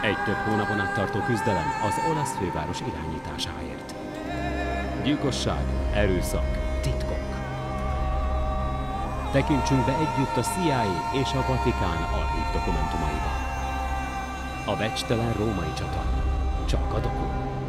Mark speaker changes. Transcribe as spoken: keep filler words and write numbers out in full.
Speaker 1: Egy több hónapon át tartó küzdelem az olasz főváros irányításáért. Gyilkosság, erőszak, titkok. Tekintsünk be együtt a C I A és a Vatikán archív dokumentumaiba. A becstelen római csata. Csak a doku.